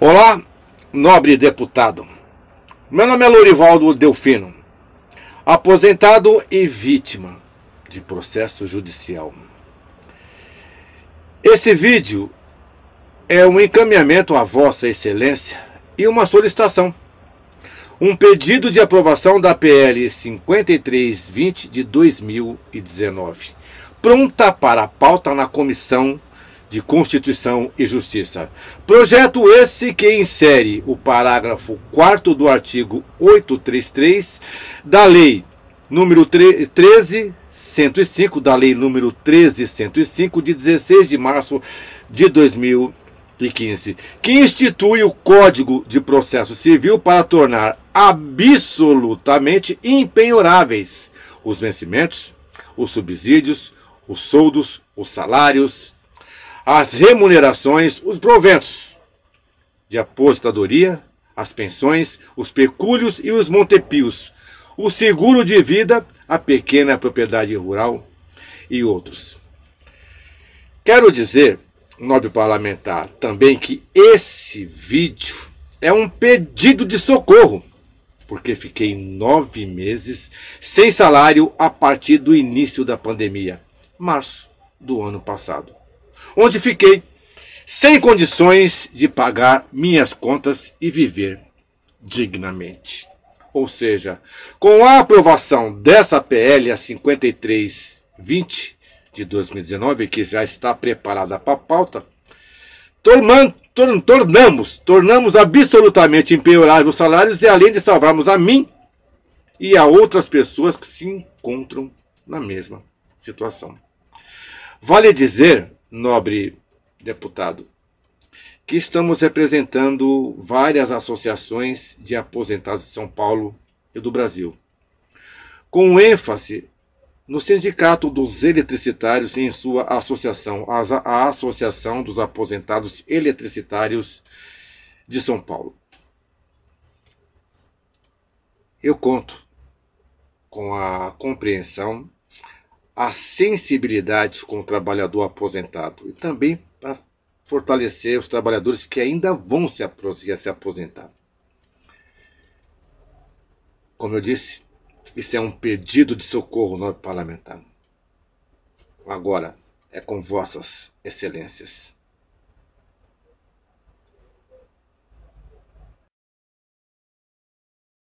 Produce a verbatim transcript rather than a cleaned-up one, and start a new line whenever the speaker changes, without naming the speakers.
Olá, nobre deputado. Meu nome é Lorivaldo Delfino, aposentado e vítima de processo judicial. Esse vídeo é um encaminhamento à Vossa Excelência e uma solicitação. Um pedido de aprovação da P L cinquenta e três vinte de dois mil e dezenove, pronta para a pauta na Comissão de Constituição e Justiça. Projeto esse que insere o parágrafo quarto do artigo oitocentos e trinta e três da Lei número treze mil cento e cinco, da Lei número treze mil cento e cinco, de dezesseis de março de dois mil e quinze, que institui o Código de Processo Civil para tornar absolutamente impenhoráveis os vencimentos, os subsídios, os soldos, os salários, as remunerações, os proventos de aposentadoria, as pensões, os pecúlios e os montepios, o seguro de vida, a pequena propriedade rural e outros. Quero dizer, nobre parlamentar, também que esse vídeo é um pedido de socorro, porque fiquei nove meses sem salário a partir do início da pandemia, março do ano passado, onde fiquei sem condições de pagar minhas contas e viver dignamente. Ou seja, com a aprovação dessa P L, a cinquenta e três vinte de dois mil e dezenove, que já está preparada para a pauta, tornamos, tornamos absolutamente impenhoráveis os salários, e além de salvarmos a mim e a outras pessoas que se encontram na mesma situação. Vale dizer, nobre deputado, que estamos representando várias associações de aposentados de São Paulo e do Brasil, com ênfase no Sindicato dos Eletricitários e em sua associação, a Associação dos Aposentados Eletricitários de São Paulo. Eu conto com a compreensão, a sensibilidade com o trabalhador aposentado e também para fortalecer os trabalhadores que ainda vão se aposentar. Como eu disse, isso é um pedido de socorro, nobre parlamentar. Agora é com vossas excelências.